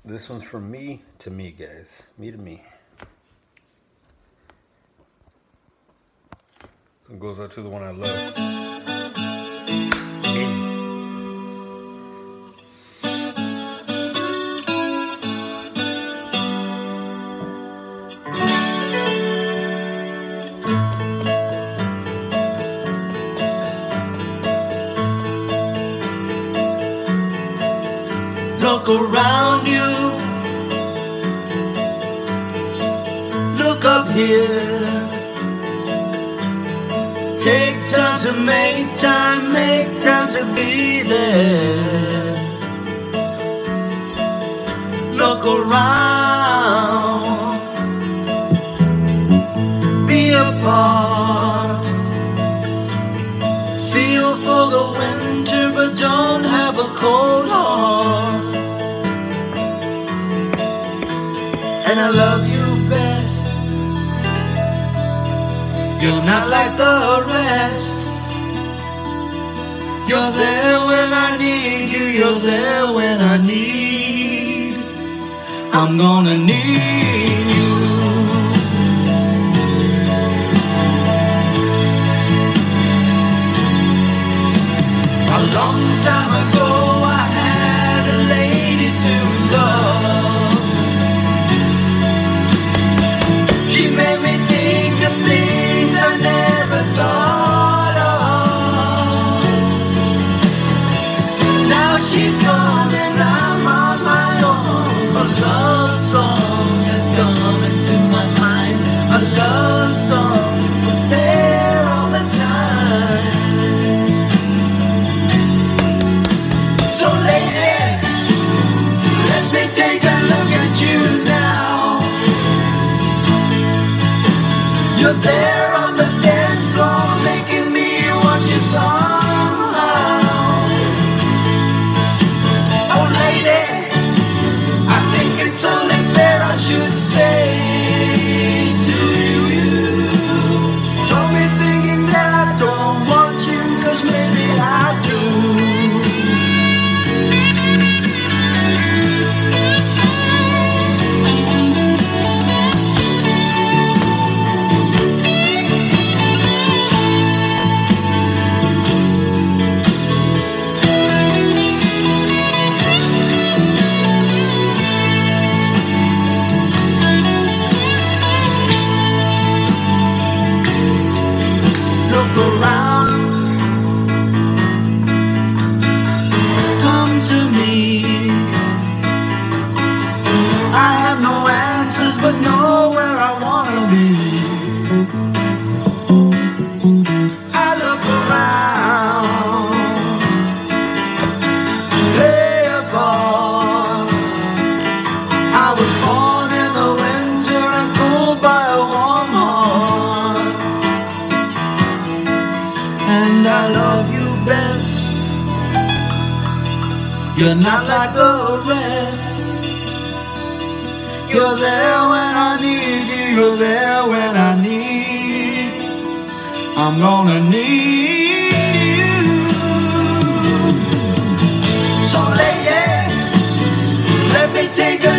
This one's from me to me, guys. Me to me. So it goes out to the one I love. Me. Look around you, look up here. Take time to make time to be there. Look around, be a part. Feel for the winter but don't have a cold heart. And I love you best. You're not like the rest. You're there when I need you. You're there when I need. I'm gonna need you. A long time ago I had a lady to love. She made me think of things I never thought of. Now she's gone and I'm on my own. A love song has come into my mind. A love song was there all the time. So lady, let me take a look at you now. You're there on the dance floor, making me want you somehow. Oh lady, I think it's only fair I should say to you, don't be thinking that I don't want you, 'cause maybe I do. Look around, come to me. I have no answers but know where I wanna be. I look around, play a part. I was born in the winter and cooled by a warm heart. And I love you best. You're not like the rest. You're there when I need you. You're there when I need. I'm gonna need you. So lady, let me take a